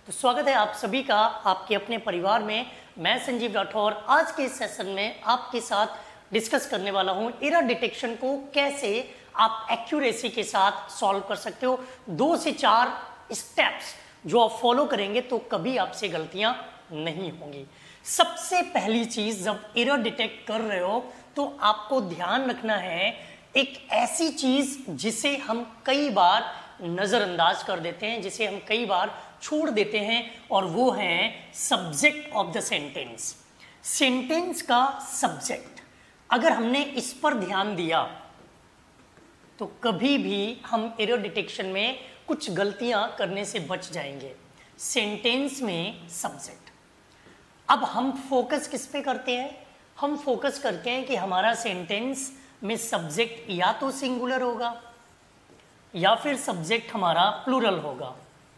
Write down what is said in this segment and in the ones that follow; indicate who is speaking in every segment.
Speaker 1: तो स्वागत है आप सभी का आपके अपने परिवार में। मैं संजीव राठौर आज के इस सेशन में आपके साथ डिस्कस करने वाला हूं एरर डिटेक्शन को कैसे आप एक्यूरेसी के साथ सॉल्व कर सकते हो। 2 से 4 स्टेप्स जो आप फॉलो करेंगे तो कभी आपसे गलतियां नहीं होंगी। सबसे पहली चीज, जब एरर डिटेक्ट कर रहे हो तो आपको ध्यान रखना है एक ऐसी चीज जिसे हम कई बार नजरअंदाज कर देते हैं, जिसे हम कई बार छोड़ देते हैं, और वो है subject of the sentence. Sentence का सब्जेक्ट अगर हमने इस पर ध्यान दिया तो कभी भी हम एरर डिटेक्शन में कुछ गलतियां करने से बच जाएंगे। सेंटेंस में सब्जेक्ट। अब हम फोकस किस पे करते हैं? हम फोकस करते हैं कि हमारा सेंटेंस में सब्जेक्ट या तो सिंगुलर होगा या फिर सब्जेक्ट हमारा प्लूरल होगा।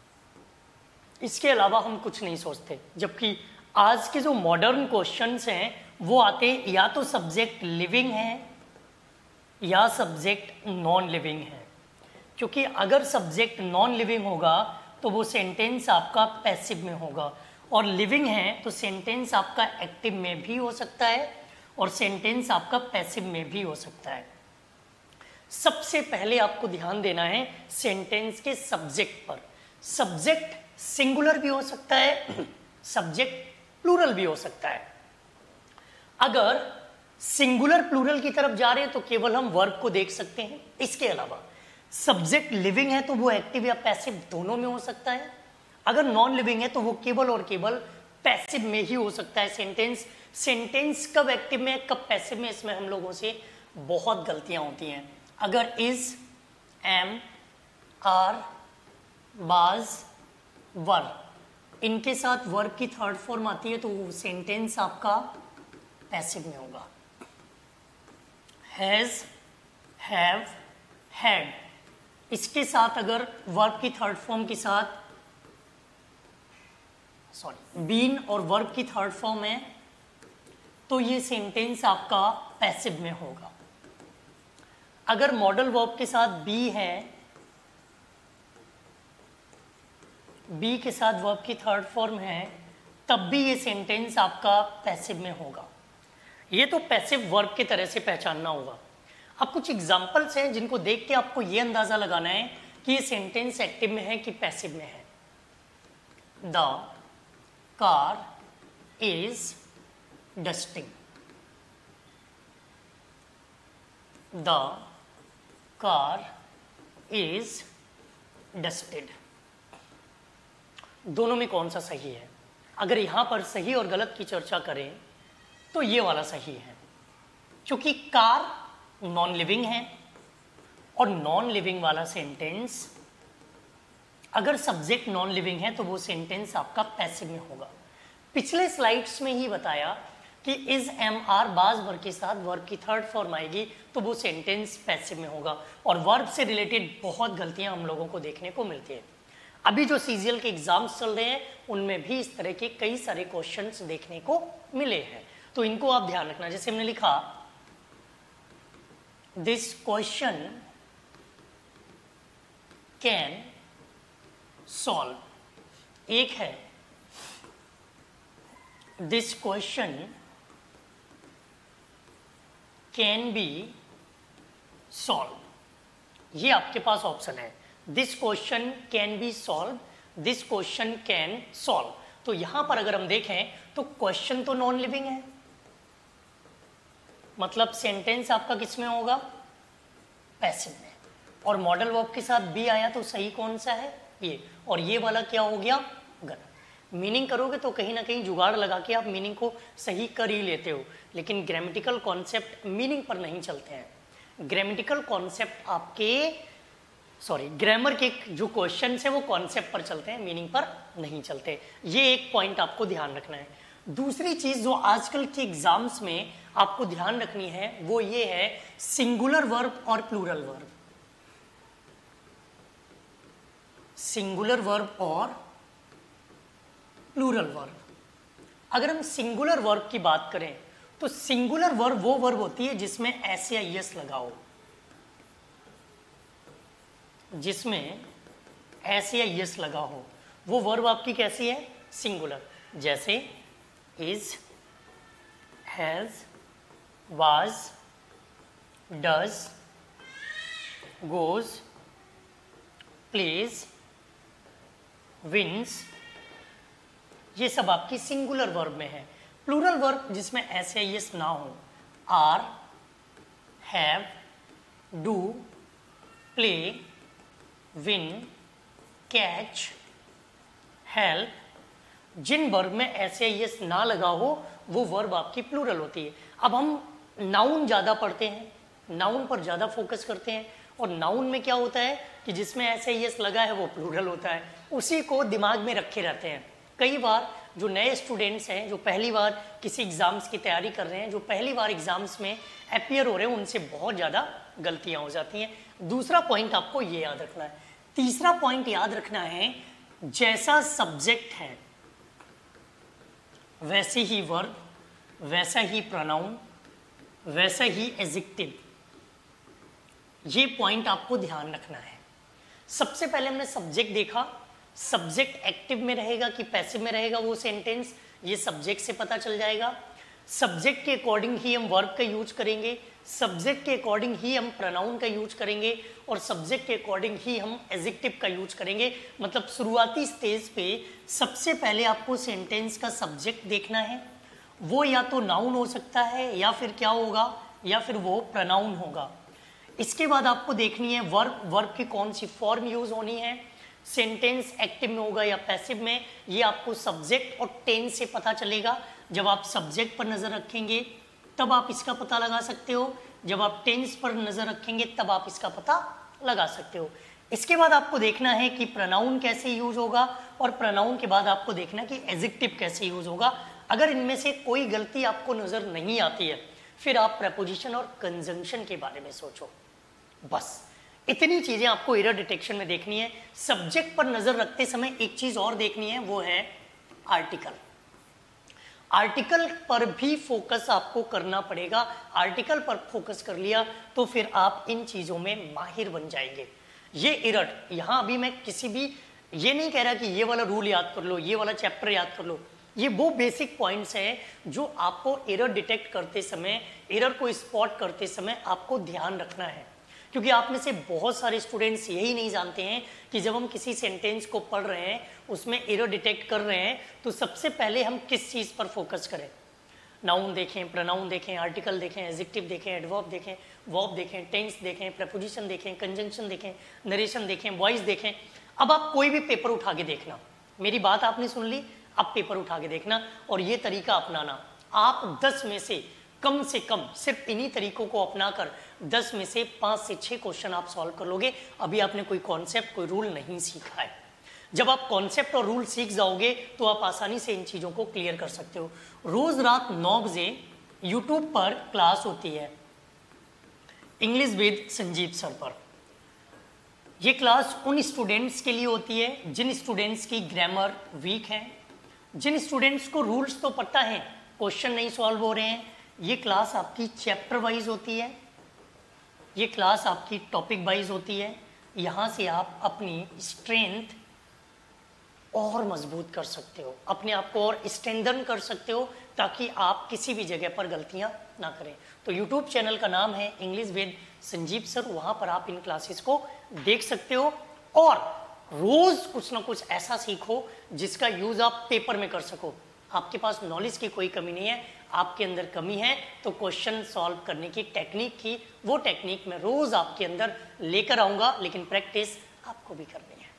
Speaker 1: इसके अलावा हम कुछ नहीं सोचते। जबकि आज के जो मॉडर्न क्वेश्चंस हैं वो आते या तो सब्जेक्ट लिविंग है या सब्जेक्ट नॉन लिविंग है। क्योंकि अगर सब्जेक्ट नॉन लिविंग होगा तो वो सेंटेंस आपका पैसिव में होगा, और लिविंग है तो सेंटेंस आपका एक्टिव में भी हो सकता है और सेंटेंस आपका पैसिव में भी हो सकता है। सबसे पहले आपको ध्यान देना है सेंटेंस के सब्जेक्ट पर। सब्जेक्ट सिंगुलर भी हो सकता है, सब्जेक्ट प्लूरल भी हो सकता है। अगर सिंगुलर प्लूरल की तरफ जा रहे हैं तो केवल हम वर्ब को देख सकते हैं। इसके अलावा सब्जेक्ट लिविंग है तो वो एक्टिव या पैसिव दोनों में हो सकता है। अगर नॉन लिविंग है तो वो केवल और केवल पैसिव में ही हो सकता है। सेंटेंस कब एक्टिव में कब पैसिव में, इसमें हम लोगों से बहुत गलतियां होती हैं। अगर इज, एम, आर, बाज, वर, इनके साथ वर्ब की थर्ड फॉर्म आती है तो वो सेंटेंस आपका पैसिव में होगा। हैज, हैव, हैड, इसके साथ अगर वर्ब की थर्ड फॉर्म के साथ बीन और वर्ब की थर्ड फॉर्म है तो ये सेंटेंस आपका पैसिव में होगा। अगर मॉडल वर्ब के साथ बी है, बी के साथ वर्ब की थर्ड फॉर्म है, तब भी ये सेंटेंस आपका पैसिव में होगा। ये तो पैसिव वर्ब की तरह से पहचानना होगा। अब कुछ एग्जांपल्स हैं जिनको देख के आपको ये अंदाजा लगाना है कि ये सेंटेंस एक्टिव में है कि पैसिव में है। The car is dusting. The car is dusted. दोनों में कौन सा सही है? अगर यहां पर सही और गलत की चर्चा करें तो ये वाला सही है, क्योंकि कार नॉन लिविंग है और नॉन लिविंग वाला सेंटेंस अगर सब्जेक्ट नॉन लिविंग है तो वो सेंटेंस आपका पैसिव में होगा। पिछले स्लाइड्स में ही बताया कि is, am, are, was verb के साथ वर्ब की थर्ड फॉर्म आएगी तो वो सेंटेंस पैसिव में होगा। और वर्ब से रिलेटेड बहुत गलतियां हम लोगों को देखने को मिलती है। अभी जो सीजीएल के एग्जाम्स चल रहे हैं उनमें भी इस तरह के कई सारे क्वेश्चंस देखने को मिले हैं, तो इनको आप ध्यान रखना। जैसे हमने लिखा दिस क्वेश्चन कैन सॉल्व, एक है this question can be solve. ये आपके पास ऑप्शन है, this question can be solve, this question can solve. तो यहां पर अगर हम देखें तो क्वेश्चन तो नॉन लिविंग है, मतलब सेंटेंस आपका किस में होगा? पैसिव में। और मॉडल वर्ब के साथ बी आया तो सही कौन सा है? ये। और ये वाला क्या हो गया? गलत। मीनिंग करोगे तो कहीं ना कहीं जुगाड़ लगा के आप मीनिंग को सही कर ही लेते हो, लेकिन ग्रामेटिकल कॉन्सेप्ट मीनिंग पर नहीं चलते हैं। ग्रामेटिकल कॉन्सेप्ट आपके ग्रामर के जो क्वेश्चन है वो कॉन्सेप्ट पर चलते हैं, मीनिंग पर नहीं चलते। ये एक पॉइंट आपको ध्यान रखना है। दूसरी चीज जो आजकल के एग्जाम्स में आपको ध्यान रखनी है वो ये है सिंगुलर वर्ब और प्लूरल वर्ब। सिंगुलर वर्ब और प्लूरल वर्ब। अगर हम सिंगुलर वर्ब की बात करें तो सिंगुलर वर्ब वो वर्ब होती है जिसमें एस या यस लगा हो, जिसमें एस या यस लगा हो। वो वर्ब आपकी कैसी है, सिंगुलर, जैसे is, has, was, does, goes, plays, wins, ये सब आपकी सिंगुलर वर्ब में है। प्लूरल वर्ब जिसमें एस या यस ना हो, are, have, do, play, win, catch, help, जिन वर्ब में ऐसे यस ना लगा हो वो वर्ब आपकी प्लूरल होती है। अब हम नाउन ज़्यादा पढ़ते हैं, नाउन पर ज़्यादा फोकस करते हैं, और नाउन में क्या होता है कि जिसमें ऐसे यस लगा है वो प्लूरल होता है, उसी को दिमाग में रखे रहते हैं। कई बार जो नए स्टूडेंट्स हैं, जो पहली बार किसी एग्ज़ाम्स की तैयारी कर रहे हैं, जो पहली बार एग्ज़ाम्स में अपीयर हो रहे हैं, उनसे बहुत ज़्यादा गलतियाँ हो जाती हैं। दूसरा पॉइंट आपको ये याद रखना है। तीसरा पॉइंट याद रखना है, जैसा सब्जेक्ट है वैसे ही वर्ब, वैसा ही प्रोनाउन, वैसा ही एडजेक्टिव, ये पॉइंट आपको ध्यान रखना है। सबसे पहले हमने सब्जेक्ट देखा, सब्जेक्ट एक्टिव में रहेगा कि पैसिव में रहेगा वो सेंटेंस, ये सब्जेक्ट से पता चल जाएगा। सब्जेक्ट के अकॉर्डिंग ही हम वर्ब का यूज करेंगे, सब्जेक्ट के अकॉर्डिंग ही हम प्रोनाउन का यूज करेंगे, और सब्जेक्ट के अकॉर्डिंग ही हम एडजेक्टिव का यूज करेंगे। मतलब शुरुआती स्टेज पे सबसे पहले आपको सेंटेंस का सब्जेक्ट देखना है, वो या तो नाउन हो सकता है या फिर क्या होगा, या फिर वो प्रोनाउन होगा। इसके बाद आपको देखनी है वर्ब, वर्ब की कौन सी फॉर्म यूज होनी है, सेंटेंस एक्टिव में होगा या पैसिव में, ये आपको सब्जेक्ट और टेंस से पता चलेगा। जब आप सब्जेक्ट पर नजर रखेंगे तब आप इसका पता लगा सकते हो, जब आप टेंस पर नजर रखेंगे तब आप इसका पता लगा सकते हो। इसके बाद आपको देखना है कि प्रोनाउन कैसे यूज होगा, और प्रोनाउन के बाद आपको देखना कि एडजेक्टिव कैसे यूज होगा। अगर इनमें से कोई गलती आपको नजर नहीं आती है, फिर आप प्रेपोजिशन और कंजंक्शन के बारे में सोचो। बस इतनी चीजें आपको एरर डिटेक्शन में देखनी है। सब्जेक्ट पर नजर रखते समय एक चीज और देखनी है, वो है आर्टिकल। आर्टिकल पर भी फोकस आपको करना पड़ेगा। आर्टिकल पर फोकस कर लिया तो फिर आप इन चीजों में माहिर बन जाएंगे। ये एरर यहां अभी मैं किसी भी ये नहीं कह रहा कि ये वाला रूल याद कर लो, ये वाला चैप्टर याद कर लो, ये वो बेसिक पॉइंट्स हैं जो आपको एरर डिटेक्ट करते समय, एरर को स्पॉट करते समय आपको ध्यान रखना है। क्योंकि आप में से बहुत सारे स्टूडेंट्स यही नहीं जानते हैं कि जब हम किसी सेंटेंस को पढ़ रहे हैं, उसमें एरर डिटेक्ट कर रहे हैं, तो सबसे पहले हम किस चीज़ पर फोकस करें। नाउन देखें, प्रोनाउन देखें, आर्टिकल देखें, एडजेक्टिव देखें, एडवर्ब देखें, वर्ब देखें, टेंस देखें, प्रीपोजिशन देखें, कंजंक्शन देखें, नरेशन देखें, वॉइस देखें। अब आप कोई भी पेपर उठा के देखना, मेरी बात आपने सुन ली, अब पेपर उठा के देखना और ये तरीका अपनाना। आप 10 में से कम सिर्फ इन्हीं तरीकों को अपनाकर 10 में से 5 से 6 क्वेश्चन आप सॉल्व कर लोगे। अभी आपने कोई कॉन्सेप्ट, कोई रूल नहीं सीखा है। जब आप कॉन्सेप्ट और रूल सीख जाओगे तो आप आसानी से इन चीज़ों को क्लियर कर सकते हो। रोज रात 9 बजे यूट्यूब पर क्लास होती है इंग्लिश विद संजीव सर पर। यह क्लास उन स्टूडेंट्स के लिए होती है जिन स्टूडेंट्स की ग्रामर वीक है, जिन स्टूडेंट्स को रूल्स तो पता है, क्वेश्चन नहीं सॉल्व हो रहे हैं। ये क्लास आपकी चैप्टर वाइज होती है, ये क्लास आपकी टॉपिक वाइज होती है। यहाँ से आप अपनी स्ट्रेंथ और मजबूत कर सकते हो, अपने आप को और स्ट्रेंथन कर सकते हो, ताकि आप किसी भी जगह पर गलतियाँ ना करें। तो यूट्यूब चैनल का नाम है इंग्लिश विद संजीव सर, वहाँ पर आप इन क्लासेस को देख सकते हो और रोज कुछ ना कुछ ऐसा सीखो जिसका यूज आप पेपर में कर सको। आपके पास नॉलेज की कोई कमी नहीं है, आपके अंदर कमी है तो क्वेश्चन सॉल्व करने की टेक्निक की, वो टेक्निक मैं रोज आपके अंदर लेकर आऊंगा, लेकिन प्रैक्टिस आपको भी करनी है।